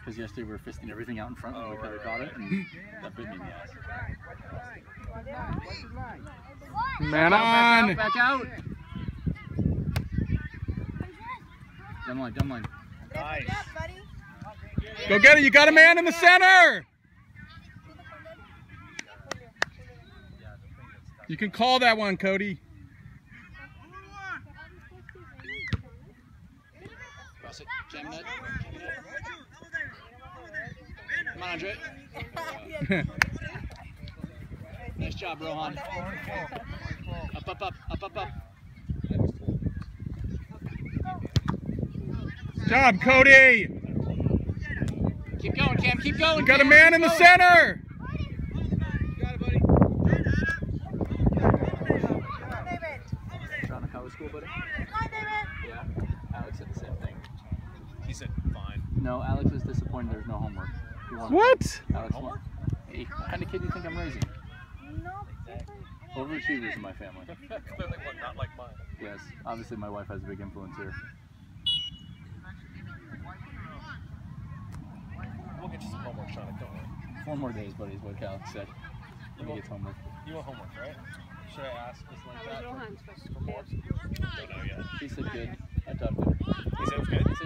Because yesterday we were fisting everything out in front and we could have caught it, and that bit me in the ass. Man on! Back out! Dumb line. Nice. Go get it, you got a man in the center! You can call that one, Cody. Cross it, jam it. Come on, Andre. Nice job, Rohan. Up. Good job, Cody. Keep going, Cam. Keep going. You got a man in the center. You got it, buddy. Trying to college school, buddy? Yeah. Alex said the same thing. He said fine. No, Alex was disappointed there's no homework. What? Alex, hey, what kind of kid do you think I'm raising? Overachievers in my family. Clearly one not like mine. Yes, obviously my wife has a big influence here. We'll get you some homework, Sean. Don't worry. 4 more days, buddy, is what Alex said. When he gets homework. You want homework, right? Should I ask just like that for more? She said good. I talked to her. He said it was good? He said